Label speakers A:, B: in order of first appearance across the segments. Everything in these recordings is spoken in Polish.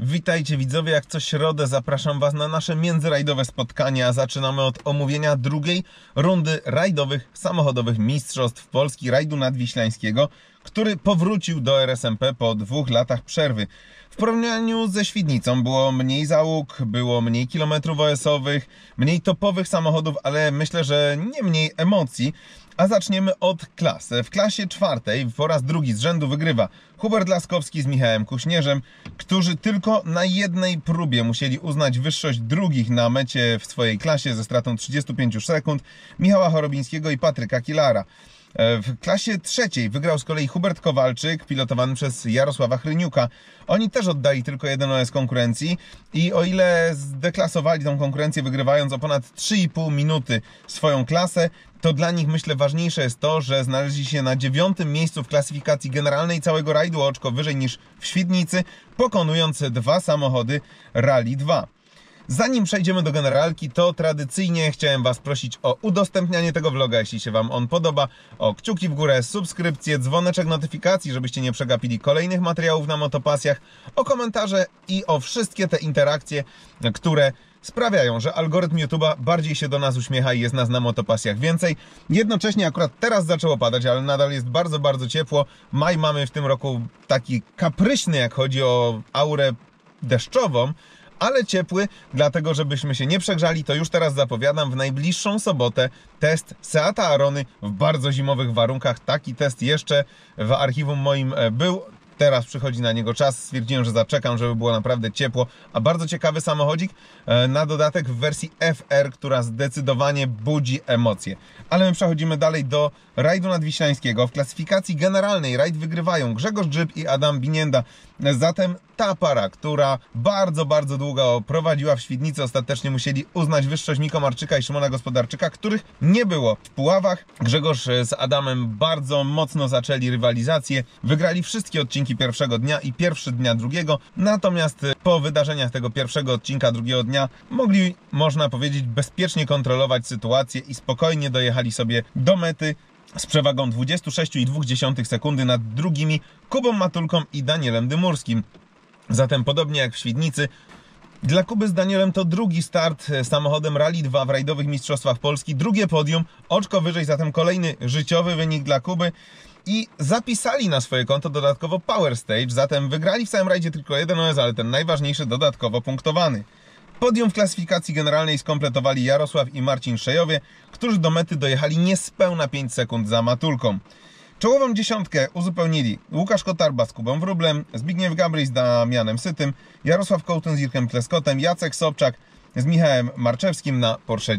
A: Witajcie widzowie, jak co środę zapraszam Was na nasze międzyrajdowe spotkania. Zaczynamy od omówienia drugiej rundy rajdowych, samochodowych mistrzostw Polski rajdu nadwiślańskiego, który powrócił do RSMP po 2 latach przerwy. W porównaniu ze Świdnicą było mniej załóg, było mniej kilometrów OS-owych, mniej topowych samochodów, ale myślę, że nie mniej emocji. A zaczniemy od klas. W klasie czwartej po raz drugi z rzędu wygrywa Hubert Laskowski z Michałem Kuśnierzem, którzy tylko na jednej próbie musieli uznać wyższość drugich na mecie w swojej klasie ze stratą 35 sekund Michała Chorobińskiego i Patryka Kilara. W klasie trzeciej wygrał z kolei Hubert Kowalczyk, pilotowany przez Jarosława Chryniuka. Oni też oddali tylko jeden OS konkurencji i o ile zdeklasowali tą konkurencję, wygrywając o ponad 3,5 minuty swoją klasę, to dla nich, myślę, ważniejsze jest to, że znaleźli się na 9. miejscu w klasyfikacji generalnej całego rajdu, o oczko wyżej niż w Świdnicy, pokonując 2 samochody Rally 2. Zanim przejdziemy do generalki, to tradycyjnie chciałem Was prosić o udostępnianie tego vloga, jeśli się Wam on podoba, o kciuki w górę, subskrypcję, dzwoneczek notyfikacji, żebyście nie przegapili kolejnych materiałów na motopasjach, o komentarze i o wszystkie te interakcje, które sprawiają, że algorytm YouTube'a bardziej się do nas uśmiecha i jest nas na motopasjach więcej. Jednocześnie akurat teraz zaczęło padać, ale nadal jest bardzo, bardzo ciepło. Maj mamy w tym roku taki kapryśny, jak chodzi o aurę deszczową, ale ciepły, dlatego żebyśmy się nie przegrzali, to już teraz zapowiadam w najbliższą sobotę test Seata Arony w bardzo zimowych warunkach. Taki test jeszcze w archiwum moim był. Teraz przychodzi na niego czas, stwierdziłem, że zaczekam, żeby było naprawdę ciepło, a bardzo ciekawy samochodzik, na dodatek w wersji FR, która zdecydowanie budzi emocje. Ale my przechodzimy dalej do rajdu nadwiślańskiego. W klasyfikacji generalnej rajd wygrywają Grzegorz Grzyb i Adam Binienda. Zatem ta para, która bardzo, bardzo długo prowadziła w Świdnicy, ostatecznie musieli uznać wyższość Miko Marczyka i Szymona Gospodarczyka, których nie było w Puławach. Grzegorz z Adamem bardzo mocno zaczęli rywalizację, wygrali wszystkie odcinki pierwszego dnia i pierwszy dnia drugiego, natomiast po wydarzeniach tego pierwszego odcinka drugiego dnia mogli, można powiedzieć, bezpiecznie kontrolować sytuację i spokojnie dojechali sobie do mety z przewagą 26,2 sekundy nad drugimi Kubą Matulką i Danielem Dymurskim. Zatem podobnie jak w Świdnicy, dla Kuby z Danielem to drugi start samochodem Rally 2 w rajdowych mistrzostwach Polski, drugie podium, oczko wyżej, zatem kolejny życiowy wynik dla Kuby i zapisali na swoje konto dodatkowo Power Stage, zatem wygrali w całym rajdzie tylko jeden OS, ale ten najważniejszy dodatkowo punktowany. Podium w klasyfikacji generalnej skompletowali Jarosław i Marcin Szejowie, którzy do mety dojechali niespełna 5 sekund za Matulką. Czołową dziesiątkę uzupełnili Łukasz Kotarba z Kubą Wróblem, Zbigniew Gabryś z Damianem Sytym, Jarosław Kołtun z Irkiem Kleskotem, Jacek Sobczak z Michałem Marczewskim na Porsche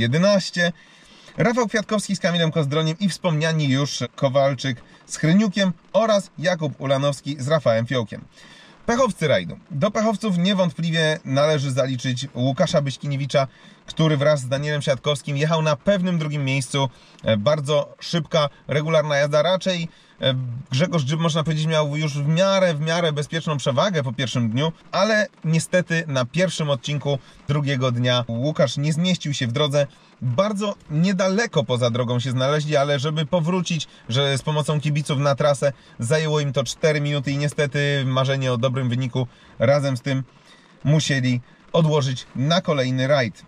A: 911, Rafał Kwiatkowski z Kamilem Kozdroniem i wspomniani już Kowalczyk z Chryniukiem oraz Jakub Ulanowski z Rafałem Fiołkiem. Pechowcy rajdu. Do pechowców niewątpliwie należy zaliczyć Łukasza Byśkiniewicza, który wraz z Danielem Siatkowskim jechał na pewnym drugim miejscu. Bardzo szybka, regularna jazda. Raczej Grzegorz Grzyb, można powiedzieć, miał już w miarę bezpieczną przewagę po pierwszym dniu, ale niestety na pierwszym odcinku drugiego dnia Łukasz nie zmieścił się w drodze. Bardzo niedaleko poza drogą się znaleźli, ale żeby powrócić, że z pomocą kibiców na trasę, zajęło im to 4 minuty i niestety marzenie o dobrym wyniku razem z tym musieli odłożyć na kolejny rajd.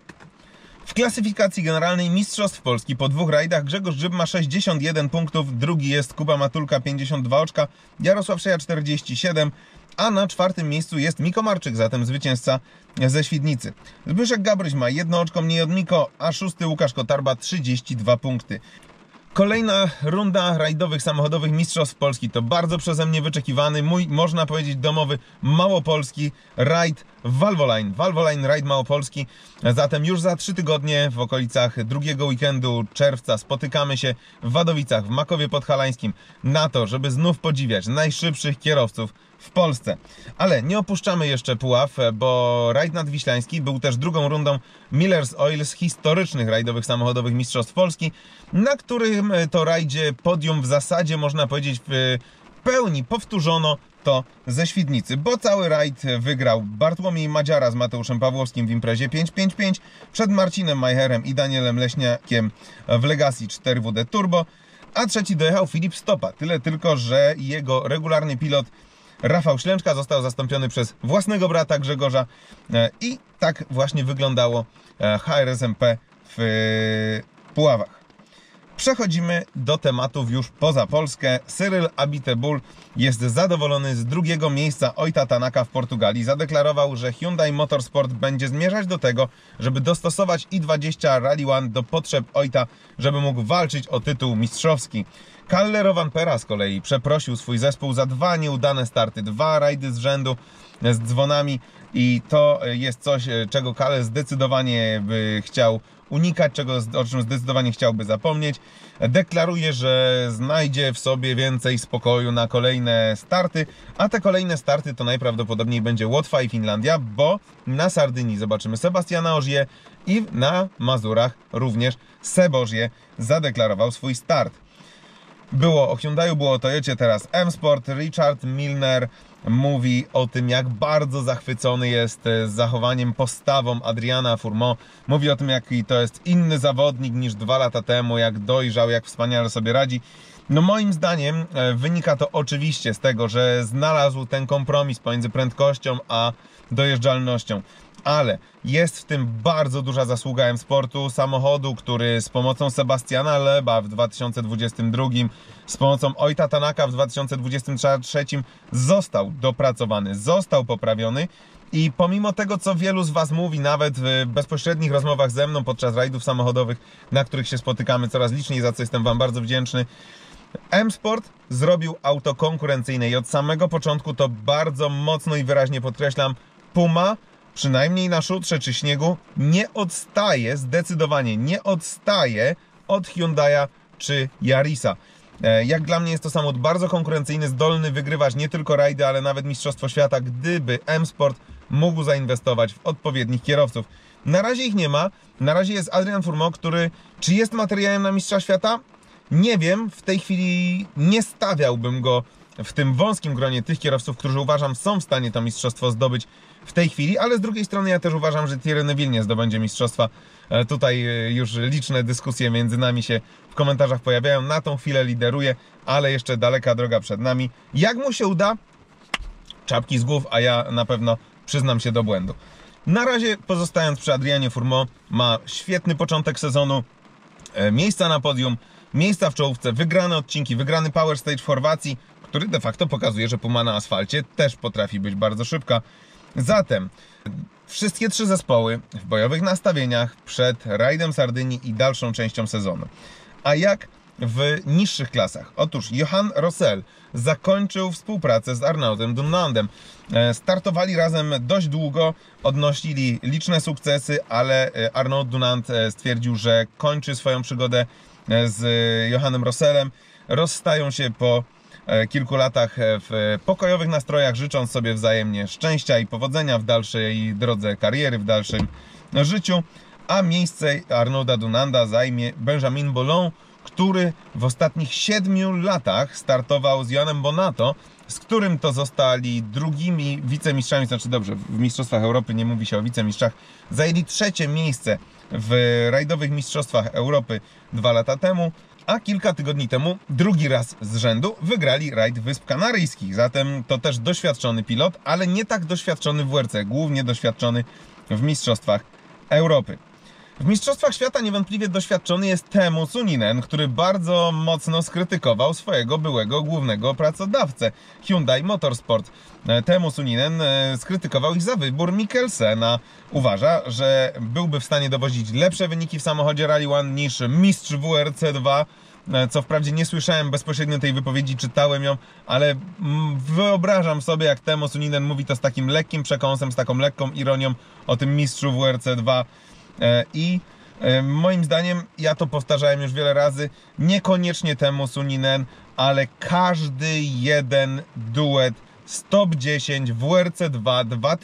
A: W klasyfikacji generalnej mistrzostw Polski po 2 rajdach Grzegorz Grzyb ma 61 punktów, drugi jest Kuba Matulka 52 oczka, Jarosław Szeja 47, a na 4. miejscu jest Miko Marczyk, zatem zwycięzca ze Świdnicy. Zbyszek Gabryś ma 1 oczko mniej od Miko, a 6. Łukasz Kotarba 32 punkty. Kolejna runda rajdowych samochodowych mistrzostw Polski to bardzo przeze mnie wyczekiwany, mój, można powiedzieć, domowy małopolski rajd Valvoline. Valvoline Rajd Małopolski. Zatem już za 3 tygodnie w okolicach drugiego weekendu czerwca spotykamy się w Wadowicach, w Makowie Podhalańskim na to, żeby znów podziwiać najszybszych kierowców w Polsce. Ale nie opuszczamy jeszcze Puław, bo rajd nadwiślański był też drugą rundą Miller's Oil z historycznych rajdowych samochodowych mistrzostw Polski, na którym to rajdzie podium w zasadzie, można powiedzieć, w pełni powtórzono to ze Świdnicy, bo cały rajd wygrał Bartłomiej Madziara z Mateuszem Pawłowskim w imprezie 555 przed Marcinem Majcherem i Danielem Leśniakiem w Legacy 4WD Turbo, a trzeci dojechał Filip Stopa. Tyle tylko, że jego regularny pilot Rafał Ślęczka został zastąpiony przez własnego brata Grzegorza i tak właśnie wyglądało HRSMP w Puławach. Przechodzimy do tematów już poza Polskę. Cyril Abiteboul jest zadowolony z drugiego miejsca Oita Tanaka w Portugalii. Zadeklarował, że Hyundai Motorsport będzie zmierzać do tego, żeby dostosować i20 Rally One do potrzeb Oita, żeby mógł walczyć o tytuł mistrzowski. Kalle Rovanpera z kolei przeprosił swój zespół za 2 nieudane starty, 2 rajdy z rzędu z dzwonami i to jest coś, czego Kalle zdecydowanie by chciał unikać, o czym zdecydowanie chciałby zapomnieć. Deklaruje, że znajdzie w sobie więcej spokoju na kolejne starty, a te kolejne starty to najprawdopodobniej będzie Łotwa i Finlandia, bo na Sardynii zobaczymy Sebastiana Ogier i na Mazurach również Seb Ogier zadeklarował swój start. Było o Hyundaiu, było o Toyocie, teraz M-Sport. Richard Milner mówi o tym, jak bardzo zachwycony jest zachowaniem, postawą Adriana Fourmont. Mówi o tym, jaki to jest inny zawodnik niż 2 lata temu, jak dojrzał, jak wspaniale sobie radzi. No moim zdaniem wynika to oczywiście z tego, że znalazł ten kompromis pomiędzy prędkością a dojeżdżalnością. Ale jest w tym bardzo duża zasługa M-Sportu, samochodu, który z pomocą Sebastiana Loeba w 2022, z pomocą Oita Tanaka w 2023 został dopracowany, został poprawiony i pomimo tego, co wielu z Was mówi, nawet w bezpośrednich rozmowach ze mną podczas rajdów samochodowych, na których się spotykamy coraz liczniej, za co jestem Wam bardzo wdzięczny, M-Sport zrobił auto konkurencyjne i od samego początku to bardzo mocno i wyraźnie podkreślam, Puma przynajmniej na szutrze czy śniegu nie odstaje, zdecydowanie nie odstaje od Hyundai'a czy Yarisa. Jak dla mnie jest to samochód bardzo konkurencyjny, zdolny wygrywać nie tylko rajdy, ale nawet Mistrzostwo Świata, gdyby M-Sport mógł zainwestować w odpowiednich kierowców. Na razie ich nie ma, na razie jest Adrian Fourmont, który czy jest materiałem na Mistrza Świata? Nie wiem, w tej chwili nie stawiałbym go w tym wąskim gronie tych kierowców, którzy uważam są w stanie to mistrzostwo zdobyć w tej chwili, ale z drugiej strony ja też uważam, że Thierry Neuville nie zdobędzie mistrzostwa. Tutaj już liczne dyskusje między nami się w komentarzach pojawiają. Na tą chwilę lideruje, ale jeszcze daleka droga przed nami. Jak mu się uda? Czapki z głów, a ja na pewno przyznam się do błędu. Na razie pozostając przy Adrianie Fourmont, ma świetny początek sezonu, miejsca na podium, miejsca w czołówce, wygrane odcinki, wygrany Power Stage w Chorwacji, który de facto pokazuje, że Puma na asfalcie też potrafi być bardzo szybka. Zatem wszystkie 3 zespoły w bojowych nastawieniach przed rajdem Sardynii i dalszą częścią sezonu. A jak w niższych klasach? Otóż Johan Rossel zakończył współpracę z Arnaudem Dunandem. Startowali razem dość długo, odnosili liczne sukcesy, ale Arnaud Dunand stwierdził, że kończy swoją przygodę z Johannem Rosselem. Rozstają się po kilku latach w pokojowych nastrojach, życząc sobie wzajemnie szczęścia i powodzenia w dalszej drodze kariery, w dalszym życiu, a miejsce Arnauda Dunanda zajmie Benjamin Bollon, który w ostatnich 7 latach startował z Joanem Bonato, z którym to zostali drugimi wicemistrzami, znaczy dobrze, w Mistrzostwach Europy nie mówi się o wicemistrzach, zajęli 3. miejsce w rajdowych Mistrzostwach Europy 2 lata temu, a kilka tygodni temu drugi raz z rzędu wygrali rajd Wysp Kanaryjskich. Zatem to też doświadczony pilot, ale nie tak doświadczony w WRC, głównie doświadczony w Mistrzostwach Europy. W Mistrzostwach Świata niewątpliwie doświadczony jest Teemu Suninen, który bardzo mocno skrytykował swojego byłego głównego pracodawcę Hyundai Motorsport. Teemu Suninen skrytykował ich za wybór Mikkelsena. Uważa, że byłby w stanie dowozić lepsze wyniki w samochodzie Rally One niż mistrz WRC 2, co wprawdzie nie słyszałem bezpośrednio tej wypowiedzi, czytałem ją, ale wyobrażam sobie, jak Teemu Suninen mówi to z takim lekkim przekąsem, z taką lekką ironią o tym mistrzu WRC 2. I moim zdaniem, ja to powtarzałem już wiele razy, niekoniecznie Teemu Suninen, ale każdy jeden duet z top 10 WRC 2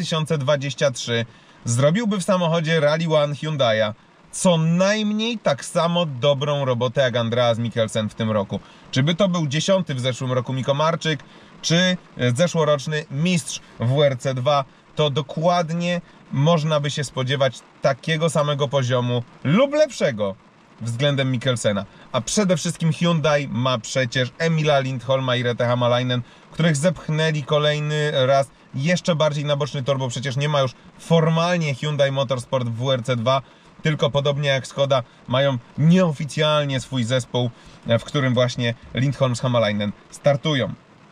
A: 2023 zrobiłby w samochodzie Rally One Hyundai'a co najmniej tak samo dobrą robotę jak Andreas Mikkelsen w tym roku. Czy by to był 10. w zeszłym roku Miko Marczyk, czy zeszłoroczny mistrz WRC 2, to dokładnie można by się spodziewać takiego samego poziomu lub lepszego względem Mikkelsena. A przede wszystkim Hyundai ma przecież Emila Lindholma i Rete Hamalainen, których zepchnęli kolejny raz jeszcze bardziej na boczny tor, bo przecież nie ma już formalnie Hyundai Motorsport w WRC2, tylko podobnie jak Skoda mają nieoficjalnie swój zespół, w którym właśnie Lindholm z Hamalainen startują.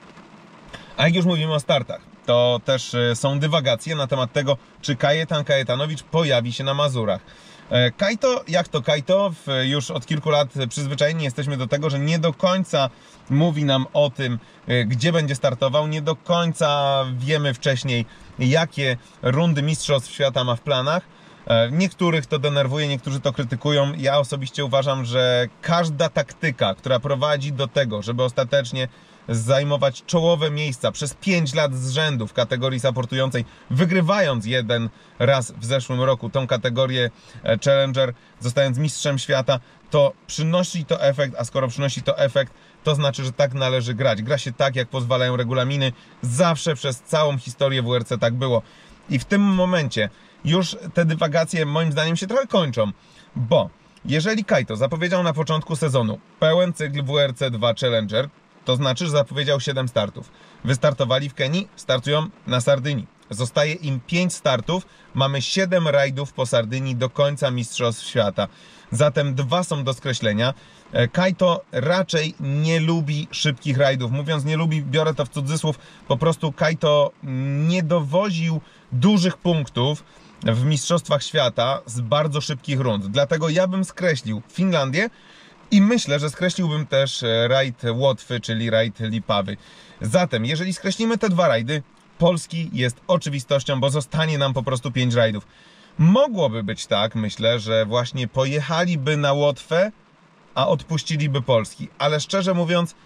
A: A jak już mówimy o startach, to też są dywagacje na temat tego, czy Kajetan Kajetanowicz pojawi się na Mazurach. Kajto, jak to Kajto, już od kilku lat przyzwyczajeni jesteśmy do tego, że nie do końca mówi nam o tym, gdzie będzie startował, nie do końca wiemy wcześniej, jakie rundy Mistrzostw Świata ma w planach. Niektórych to denerwuje, niektórzy to krytykują. Ja osobiście uważam, że każda taktyka, która prowadzi do tego, żeby ostatecznie zajmować czołowe miejsca przez 5 lat z rzędu w kategorii supportującej, wygrywając jeden raz w zeszłym roku tą kategorię Challenger, zostając mistrzem świata, to przynosi to efekt, a skoro przynosi to efekt, to znaczy, że tak należy grać. Gra się tak, jak pozwalają regulaminy. Zawsze przez całą historię WRC tak było. I w tym momencie już te dywagacje moim zdaniem się trochę kończą, bo jeżeli Kajto zapowiedział na początku sezonu pełen cykl WRC 2 Challenger, to znaczy, że zapowiedział 7 startów. Wystartowali w Kenii, startują na Sardynii. Zostaje im 5 startów, mamy 7 rajdów po Sardynii do końca Mistrzostw Świata. Zatem 2 są do skreślenia. Kajto raczej nie lubi szybkich rajdów. Mówiąc nie lubi, biorę to w cudzysłów. Po prostu Kajto nie dowoził dużych punktów w Mistrzostwach Świata z bardzo szybkich rund. Dlatego ja bym skreślił Finlandię i myślę, że skreśliłbym też rajd Łotwy, czyli rajd Lipawy. Zatem, jeżeli skreślimy te 2 rajdy, polski jest oczywistością, bo zostanie nam po prostu 5 rajdów. Mogłoby być tak, myślę, że właśnie pojechaliby na Łotwę, a odpuściliby polski. Ale szczerze mówiąc,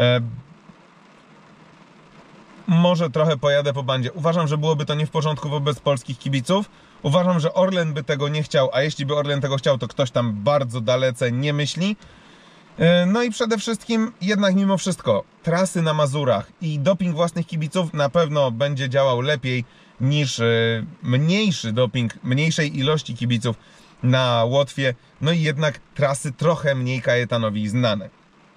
A: może trochę pojadę po bandzie. Uważam, że byłoby to nie w porządku wobec polskich kibiców. Uważam, że Orlen by tego nie chciał, a jeśli by Orlen tego chciał, to ktoś tam bardzo dalece nie myśli. No i przede wszystkim jednak mimo wszystko trasy na Mazurach i doping własnych kibiców na pewno będzie działał lepiej niż mniejszy doping mniejszej ilości kibiców na Łotwie. No i jednak trasy trochę mniej Kajetanowi znane.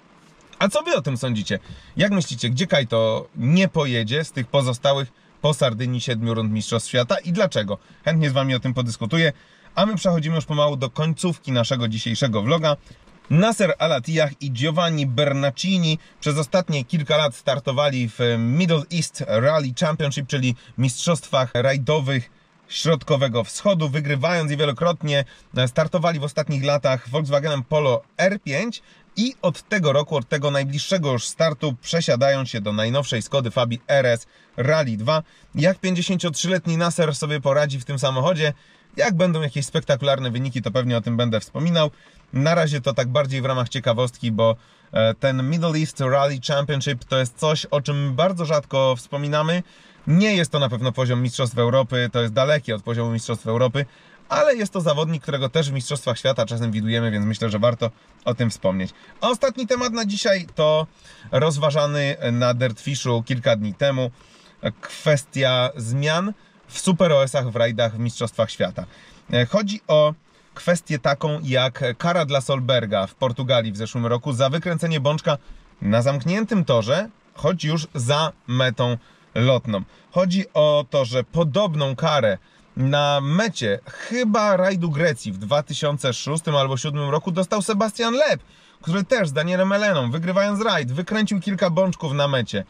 A: A co wy o tym sądzicie? Jak myślicie, gdzie Kajto nie pojedzie z tych pozostałych po Sardynii 7 rund Mistrzostw Świata i dlaczego? Chętnie z wami o tym podyskutuję. A my przechodzimy już pomału do końcówki naszego dzisiejszego vloga. Nasser Al-Attiyah i Giovanni Bernacchini przez ostatnie kilka lat startowali w Middle East Rally Championship, czyli mistrzostwach rajdowych Środkowego Wschodu, wygrywając je wielokrotnie. Startowali w ostatnich latach Volkswagenem Polo R5 i od tego roku, od tego najbliższego już startu przesiadają się do najnowszej Skody Fabii RS Rally 2. Jak 53-letni Nasser sobie poradzi w tym samochodzie? Jak będą jakieś spektakularne wyniki, to pewnie o tym będę wspominał. Na razie to tak bardziej w ramach ciekawostki, bo ten Middle East Rally Championship to jest coś, o czym bardzo rzadko wspominamy. Nie jest to na pewno poziom Mistrzostw Europy, to jest dalekie od poziomu Mistrzostw Europy, ale jest to zawodnik, którego też w Mistrzostwach Świata czasem widujemy, więc myślę, że warto o tym wspomnieć. A ostatni temat na dzisiaj to rozważany na Dirtfishu kilka dni temu kwestia zmian w Super OS-ach w rajdach w Mistrzostwach Świata. Chodzi o kwestię taką jak kara dla Solberga w Portugalii w zeszłym roku za wykręcenie bączka na zamkniętym torze, choć już za metą lotną. Chodzi o to, że podobną karę na mecie chyba rajdu Grecji w 2006 albo 2007 roku dostał Sebastian Loeb, który też z Danielem Eleną, wygrywając rajd, wykręcił kilka bączków na mecie.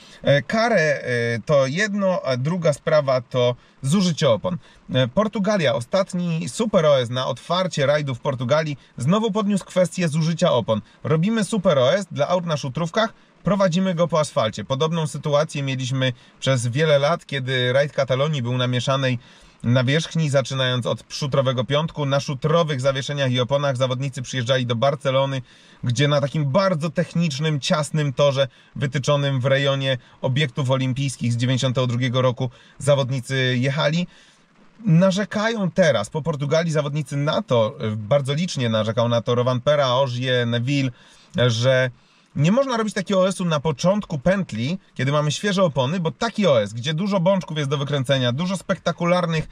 A: Karę to jedno, a druga sprawa to zużycie opon. Portugalia, ostatni Super OS na otwarcie rajdu w Portugalii, znowu podniósł kwestię zużycia opon. Robimy Super OS dla aut na szutrówkach, prowadzimy go po asfalcie. Podobną sytuację mieliśmy przez wiele lat, kiedy rajd Katalonii był na mieszanej nawierzchni, zaczynając od szutrowego piątku. Na szutrowych zawieszeniach i oponach zawodnicy przyjeżdżali do Barcelony, gdzie na takim bardzo technicznym, ciasnym torze wytyczonym w rejonie obiektów olimpijskich z 1992 roku zawodnicy jechali. Narzekają teraz po Portugalii zawodnicy na to, bardzo licznie narzekał na to Rovanpera, Ogier, Neville, że nie można robić takiego OS-u na początku pętli, kiedy mamy świeże opony, bo taki OS, gdzie dużo bączków jest do wykręcenia, dużo spektakularnych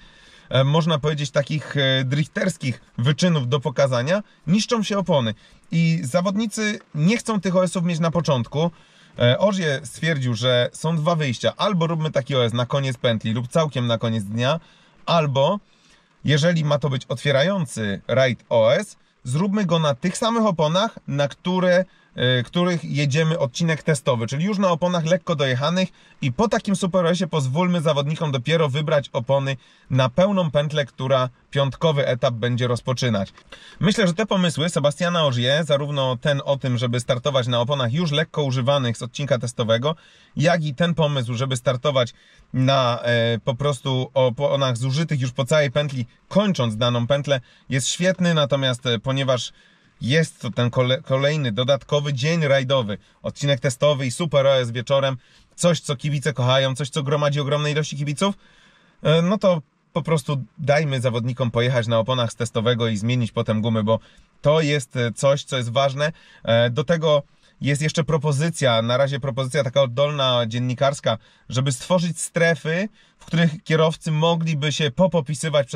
A: można powiedzieć, takich drifterskich wyczynów do pokazania, niszczą się opony. I zawodnicy nie chcą tych OS-ów mieć na początku. Ogier stwierdził, że są dwa wyjścia. Albo róbmy taki OS na koniec pętli lub całkiem na koniec dnia, albo jeżeli ma to być otwierający rajd OS, zróbmy go na tych samych oponach, na których jedziemy odcinek testowy, czyli już na oponach lekko dojechanych i po takim Super OS-ie pozwólmy zawodnikom dopiero wybrać opony na pełną pętlę, która piątkowy etap będzie rozpoczynać. Myślę, że te pomysły Sebastiana Ogier, zarówno ten o tym, żeby startować na oponach już lekko używanych z odcinka testowego, jak i ten pomysł, żeby startować na po prostu oponach zużytych już po całej pętli, kończąc daną pętlę, jest świetny, natomiast ponieważ jest to ten kolejny, dodatkowy dzień rajdowy, odcinek testowy i Super OS wieczorem, coś co kibice kochają, coś co gromadzi ogromne ilości kibiców, no to po prostu dajmy zawodnikom pojechać na oponach z testowego i zmienić potem gumy, bo to jest coś, co jest ważne. Do tego jest jeszcze propozycja, na razie propozycja taka oddolna, dziennikarska, żeby stworzyć strefy, w których kierowcy mogliby się popopisywać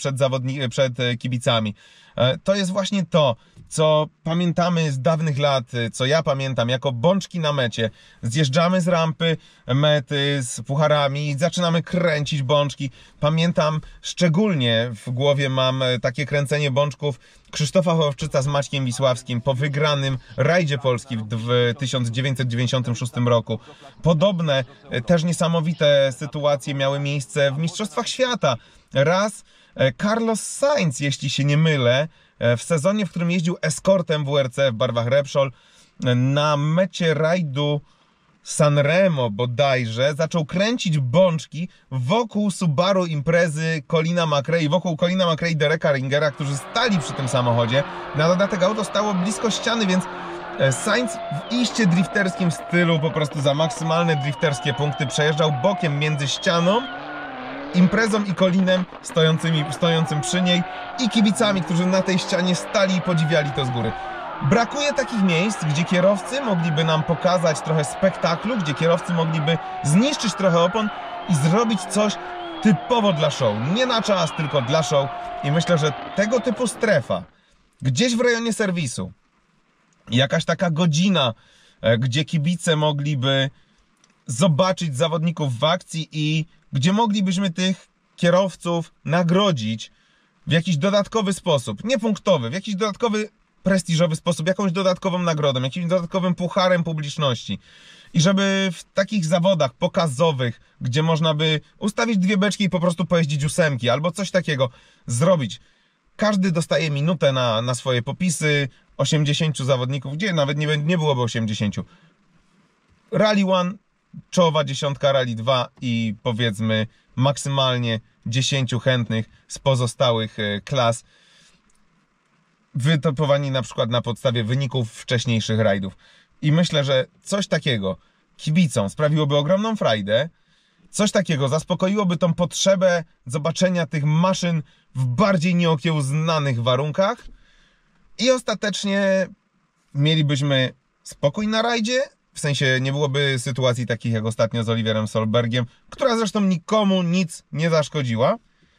A: przed kibicami. To jest właśnie to, co pamiętamy z dawnych lat, co ja pamiętam jako bączki na mecie. Zjeżdżamy z rampy mety z pucharami i zaczynamy kręcić bączki. Pamiętam szczególnie, w głowie mam takie kręcenie bączków Krzysztofa Hołowczyca z Maćkiem Wisławskim po wygranym rajdzie Polski w 1996 roku. Podobne, też niesamowite sytuacje miały miejsce w Mistrzostwach Świata. Raz Carlos Sainz, jeśli się nie mylę, w sezonie, w którym jeździł eskortem WRC w barwach Repsol, na mecie rajdu Sanremo bodajże, zaczął kręcić bączki wokół Subaru Imprezy Colina McRae, wokół Colina McRae i Dereka Ringera, którzy stali przy tym samochodzie. Na dodatek auto stało blisko ściany, więc Sainz w iście drifterskim stylu, po prostu za maksymalne drifterskie punkty, przejeżdżał bokiem między ścianą, Imprezą i Colinem stojącym przy niej i kibicami, którzy na tej ścianie stali i podziwiali to z góry. Brakuje takich miejsc, gdzie kierowcy mogliby nam pokazać trochę spektaklu, gdzie kierowcy mogliby zniszczyć trochę opon i zrobić coś typowo dla show. Nie na czas, tylko dla show. I myślę, że tego typu strefa, gdzieś w rejonie serwisu, jakaś taka godzina, gdzie kibice mogliby zobaczyć zawodników w akcji i gdzie moglibyśmy tych kierowców nagrodzić w jakiś dodatkowy sposób, nie punktowy, w jakiś dodatkowy, prestiżowy sposób, jakąś dodatkową nagrodą, jakimś dodatkowym pucharem publiczności. I żeby w takich zawodach pokazowych, gdzie można by ustawić dwie beczki i po prostu pojeździć ósemki, albo coś takiego zrobić. Każdy dostaje minutę na swoje popisy, 80 zawodników, gdzie nawet nie byłoby 80. Rally 1, czołowa dziesiątka, Rally 2 i powiedzmy maksymalnie 10 chętnych z pozostałych klas, wytopowani na przykład na podstawie wyników wcześniejszych rajdów. I myślę, że coś takiego kibicom sprawiłoby ogromną frajdę, coś takiego zaspokoiłoby tą potrzebę zobaczenia tych maszyn w bardziej nieokiełznanych warunkach i ostatecznie mielibyśmy spokój na rajdzie, w sensie nie byłoby sytuacji takich jak ostatnio z Oliverem Solbergiem, która zresztą nikomu nic nie zaszkodziła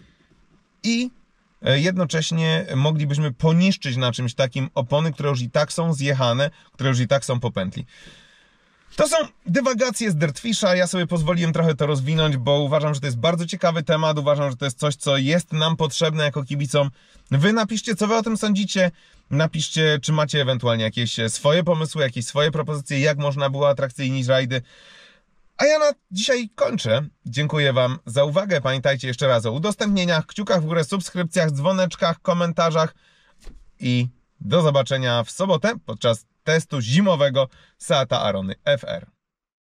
A: i jednocześnie moglibyśmy poniszczyć na czymś takim opony, które już i tak są zjechane, które już i tak są po pętli. To są dywagacje z Dirtfisha, ja sobie pozwoliłem trochę to rozwinąć, bo uważam, że to jest bardzo ciekawy temat, uważam, że to jest coś, co jest nam potrzebne jako kibicom. Wy napiszcie, co wy o tym sądzicie, napiszcie, czy macie ewentualnie jakieś swoje pomysły, jakieś swoje propozycje, jak można było atrakcyjnić rajdy. A ja na dzisiaj kończę. Dziękuję wam za uwagę. Pamiętajcie jeszcze raz o udostępnieniach, kciukach w górę, subskrypcjach, dzwoneczkach, komentarzach i do zobaczenia w sobotę podczas testu zimowego Seata Arony FR.